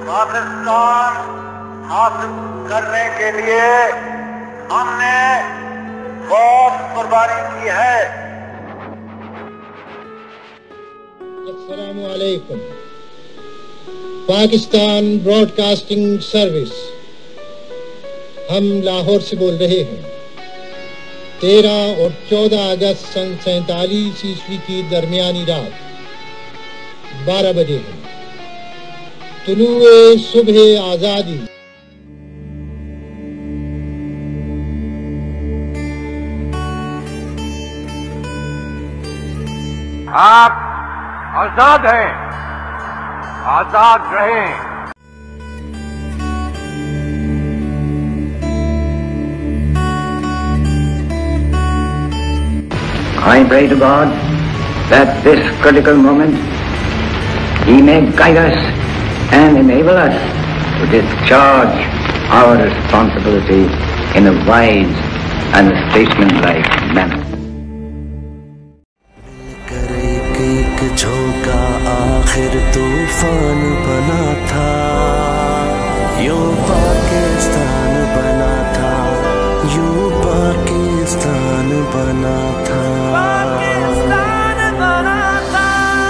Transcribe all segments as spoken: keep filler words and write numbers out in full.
पाकिस्तान हासिल करने के लिए हमने बहुत कुर्बानी की है। अस्सलामु अलैकुम। पाकिस्तान ब्रॉडकास्टिंग सर्विस, हम लाहौर से बोल रहे हैं। तेरह और चौदह अगस्त सन सैतालीस ईस्वी की दरमियानी रात बारह बजे है। तुलुए सुबह आजादी। आप आजाद हैं, आजाद रहें। I pray to God that this critical moment He may guide us and enable us to discharge our responsibility in a wise and statesmanlike manner. एक एक झोंका आखिर तूफान बना था, यूं पाकिस्तान बना था, यूं पाकिस्तान बना था, पाकिस्तान बना था।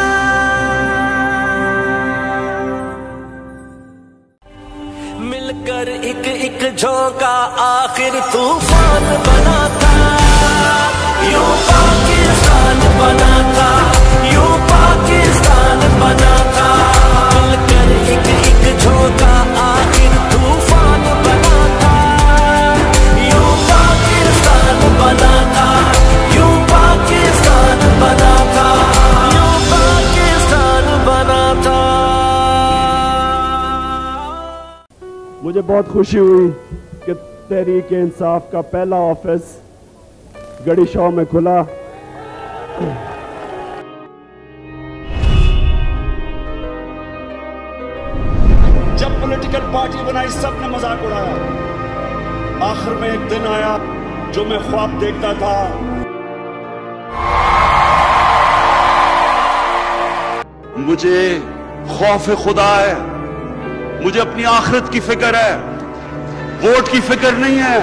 मिलकर एक एक झोंका आखिर तूफान बना था, यूं पाकिस्तान बना था, यूं पाकिस्तान बना था। मिलकर एक एक झोंका आखिर तूफान बना था, यूं पाकिस्तान बना था, यूं पाकिस्तान बना था, यूं पाकिस्तान बना था। मुझे बहुत खुशी हुई कि तहरीक-ए-इंसाफ का पहला ऑफिस गढ़ी शॉ में खुला। जब पॉलिटिकल पार्टी बनाई सबने मजाक उड़ाया। आखिर में एक दिन आया जो मैं ख्वाब देखता था। मुझे खौफ खुदा है, मुझे अपनी आखिरत की फिक्र है, वोट की फिक्र नहीं है।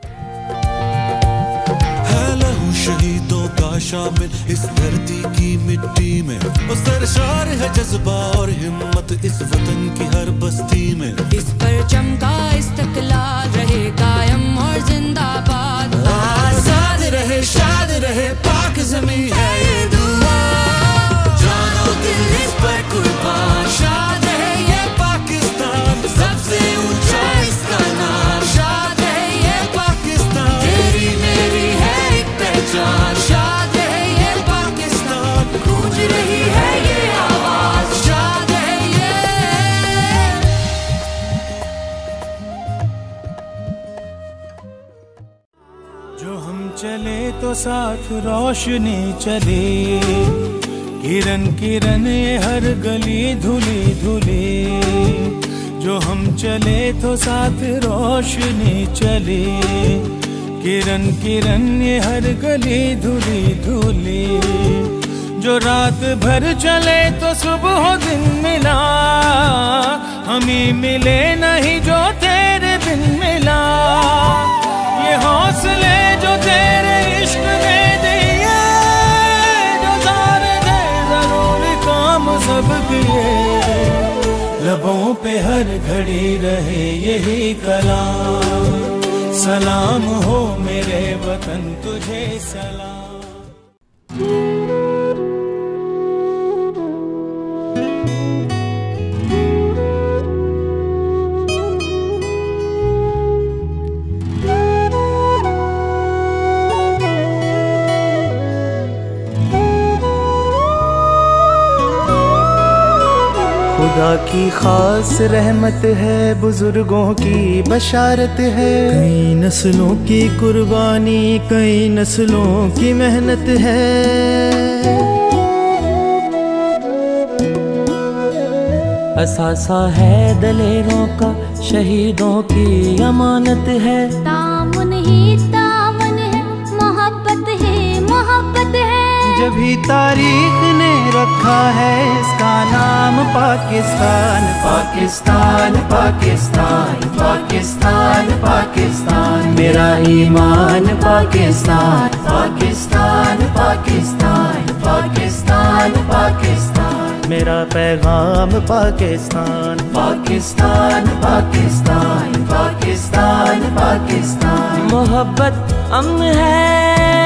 शहीदों का शामिल इस धरती की मिट्टी में, उस सरशार है जज्बा और हिम्मत इस वतन की हर बस्ती में। इस परचम का इस्तकलाल रहे कायम और जिंदाबाद, आजाद रहे शाद रहे पाक ज़मीं है ये दुआ, जानो दिल इस पर कुर्बान। शाद रहे ये पाकिस्तान, सबसे ऊंचा इसका नाम। शाद रहे ये पाकिस्तान, तेरी मेरी है एक पहचान। शाद है ये पाकिस्तान, गूंज रही है ये आवाज। शाद है ये। जो हम चले तो साथ रोशनी चले, किरण किरण ये हर गली धुली धुली। जो हम चले तो साथ रोशनी चले, किरण किरण ये हर गली धुली धुली। जो रात भर चले तो सुबह दिन मिला, हम ही मिले नहीं जो तेरे बिन मिला। ये हौसले जो तेरे इश्क ने दिए, जो तारे दे जरूरी काम सब किए। लबों पे हर घड़ी रहे यही कलाम, सलाम हो मेरे वतन तुझे सलाम। खुदा की खास रहमत है, बुजुर्गों की बशारत है। कई नस्लों की कुर्बानी, कई नस्लों की मेहनत है। असासा है दलेरों का, शहीदों की अमानत है। तामुन ही तामुन है, मोहब्बत ही मोहब्बत है। जब ही तारीख ने रखा है इसका नाम पाकिस्तान। पाकिस्तान पाकिस्तान पाकिस्तान पाकिस्तान मेरा ईमान पाकिस्तान। पाकिस्तान पाकिस्तान पाकिस्तान पाकिस्तान मेरा पैगाम पाकिस्तान। पाकिस्तान पाकिस्तान पाकिस्तान पाकिस्तान मोहब्बत अम्न है,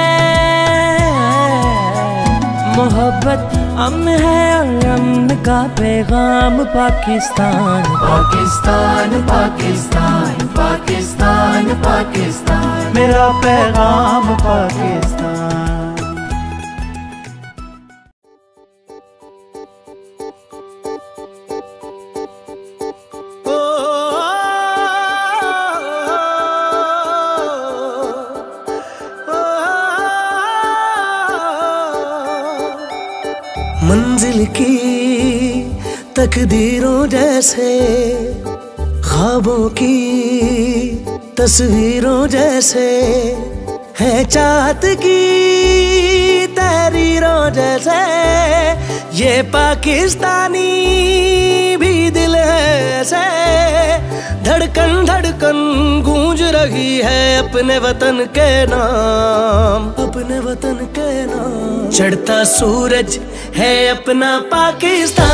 मोहब्बत अम्न है और अम्न का पैगाम पाकिस्तान। पाकिस्तान पाकिस्तान पाकिस्तान पाकिस्तान मेरा पैगाम पाकिस्तान। मंजिल की तकदीरों जैसे, ख्वाबों की तस्वीरों जैसे, है चाहत की तहरीरों जैसे, ये पाकिस्तानी भी दिल है ऐसे। धड़कन धड़कन गूंज रही है अपने वतन के नाम, अपने वतन के नाम। चढ़ता सूरज है अपना पाकिस्तान,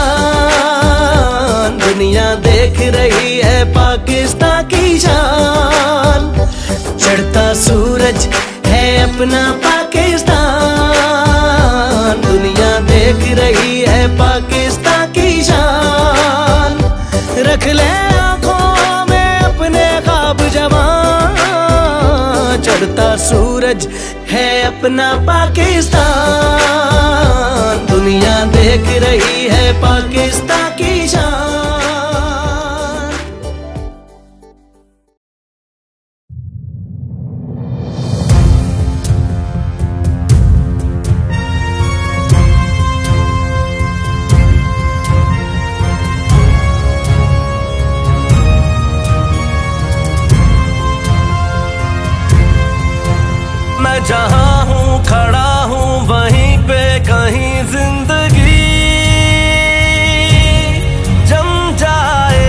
दुनिया देख रही है पाकिस्तान की शान। चढ़ता सूरज है अपना पाकिस्तान, दुनिया देख रही है पाकिस्तान की शान। रख ले आँखों में अपने ख्वाब जवान, चढ़ता सूरज है अपना पाकिस्तान, दुनिया देख रही है पाकिस्तान की शान। मैं जहाँ हूँ खड़ा हूँ वहीं पे कहीं जिंदगी जम जाए।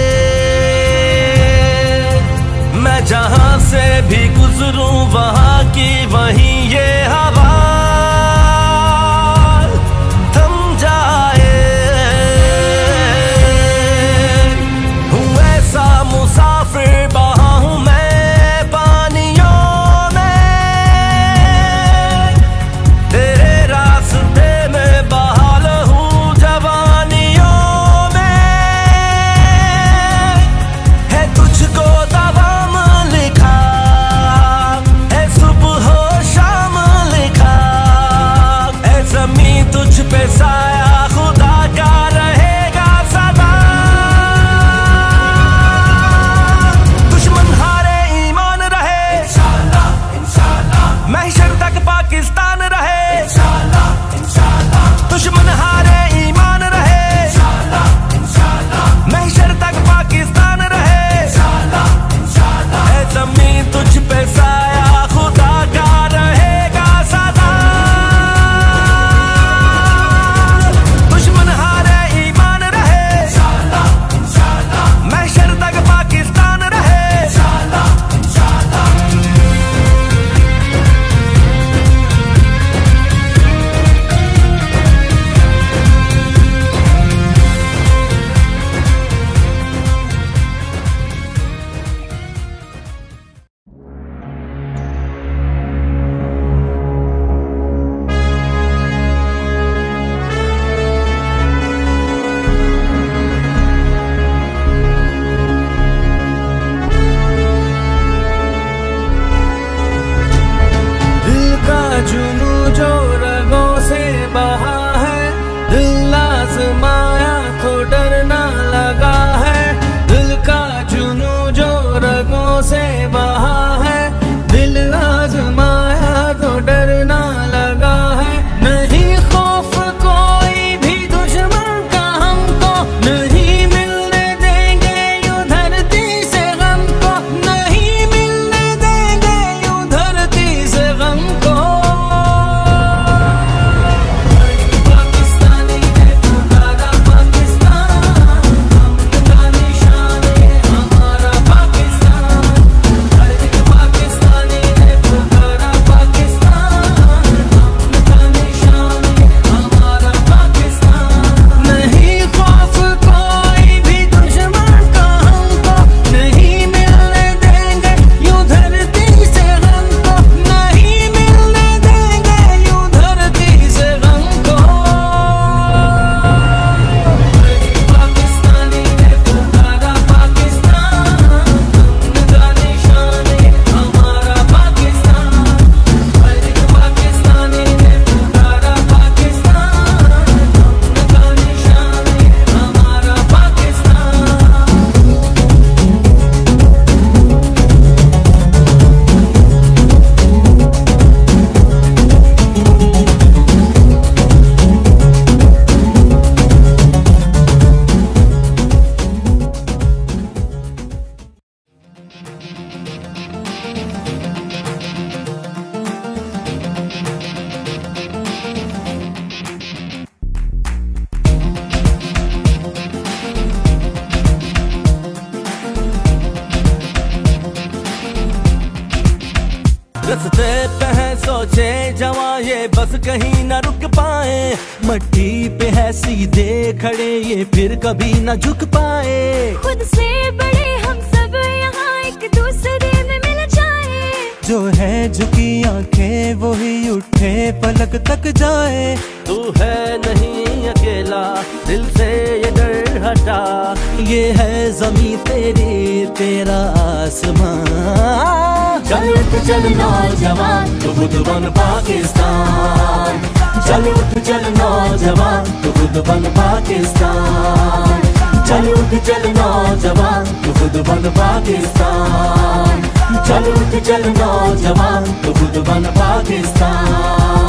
मैं जहाँ से भी गुजरूं वहाँ की वहीं ये हवा थम जाए। हूँ ऐसा मुसाफिर बहा हूँ मैं साया खुदा का रहेगा सदा। दुश्मन हारे ईमान रहे इंशाअल्लाह इंशाअल्लाह, महशर तक पाकिस्तान रहे इंशाअल्लाह इंशाअल्लाह। दुश्मन हारे ईमान रहे इंशाअल्लाह इंशाअल्लाह, महशर तक पाकिस्तान रहे इंशाअल्लाह इंशाअल्लाह। ऐ ज़मीं तुझ पे साया खुदा का रहेगा सदा। सोचे जवां ये बस कहीं ना रुक पाए, मट्टी पे है सीधे खड़े ये फिर कभी ना झुक पाए। खुद से बड़े हम सब यहाँ एक दूसरे में मिल जाए, जो है झुकी आंखें वही उठे पलक तक जाए। तू है नहीं अकेला दिल से ये डर हटा, ये है जमीन तेरी तेरा आसमां। चल उठ चल नौजवान तू खुद बन पाकिस्तान, चल उठ चल नौजवान तू खुद बन पाकिस्तान, चल उठ चल नौजवान तू खुद बन पाकिस्तान, चल उठ चल नौजवान तू खुद बन पाकिस्तान।